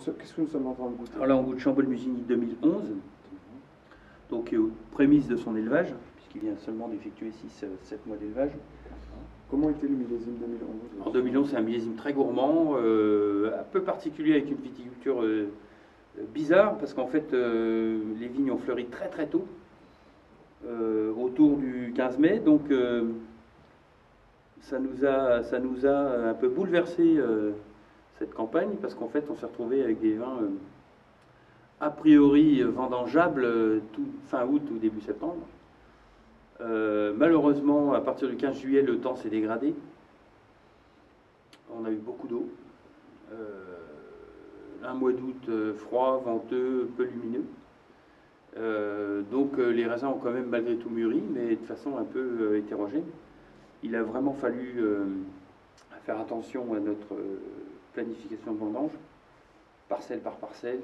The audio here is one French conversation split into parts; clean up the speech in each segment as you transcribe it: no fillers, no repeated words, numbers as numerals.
Qu'est-ce que nous sommes en train de goûter? Alors là, on goûte Chambol-Musigny 2011, donc aux prémices de son élevage, puisqu'il vient seulement d'effectuer 6-7 mois d'élevage. Comment était le millésime 2011? En 2011, c'est un millésime très gourmand, un peu particulier, avec une viticulture bizarre, parce qu'en fait, les vignes ont fleuri très très tôt, autour du 15 mai, donc ça nous a un peu bouleversé cette campagne, parce qu'en fait, on s'est retrouvé avec des vins a priori vendangeables fin août ou début septembre. Malheureusement, à partir du 15 juillet, le temps s'est dégradé. On a eu beaucoup d'eau. Un mois d'août froid, venteux, peu lumineux. Donc les raisins ont quand même malgré tout mûri, mais de façon un peu hétérogène. Il a vraiment fallu faire attention à notre planification de vendange, parcelle par parcelle.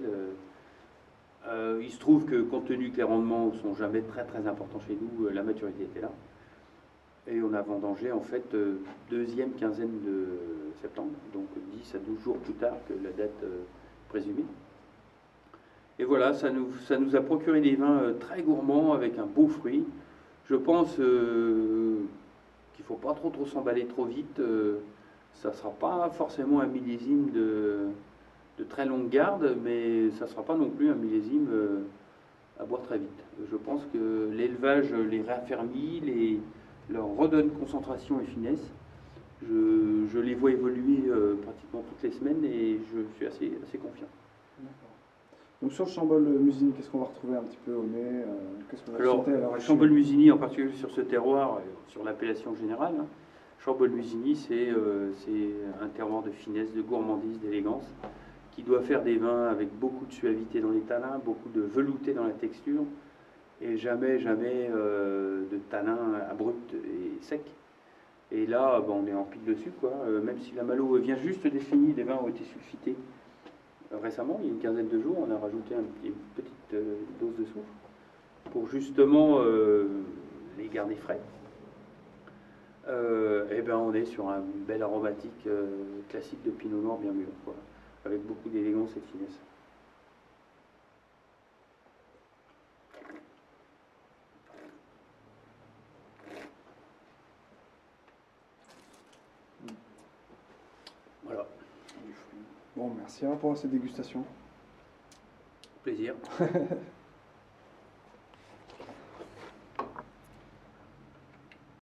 Il se trouve que compte tenu que les rendements ne sont jamais très très importants chez nous, la maturité était là. Et on a vendangé en fait deuxième quinzaine de septembre, donc 10 à 12 jours plus tard que la date présumée. Et voilà, ça nous a procuré des vins très gourmands avec un beau fruit. Je pense qu'il ne faut pas trop s'emballer trop vite. Ça ne sera pas forcément un millésime de très longue garde, mais ça ne sera pas non plus un millésime à boire très vite. Je pense que l'élevage les raffermit, leur redonne concentration et finesse. Je les vois évoluer pratiquement toutes les semaines et je suis assez confiant. Donc sur le Chambol-Musigny, qu'est-ce qu'on va retrouver un petit peu au nez? Qu'est-ce qu'on va Alors, sentir à l'heure actuelle? Chambol-Musigny, en particulier sur ce terroir, sur l'appellation générale, hein, Chambol-Musigny, c'est un terroir de finesse, de gourmandise, d'élégance, qui doit faire des vins avec beaucoup de suavité dans les tanins, beaucoup de velouté dans la texture, et jamais de tanins abrupts et secs. Et là, on est en pile dessus, quoi. Même si la malo vient juste d'être finie, les vins ont été sulfités récemment, il y a une quinzaine de jours, on a rajouté une petite dose de soufre pour justement les garder frais. Et ben on est sur un bel aromatique classique de pinot noir bien mûr, quoi, avec beaucoup d'élégance et de finesse. Voilà. Bon, merci pour cette dégustation. Plaisir.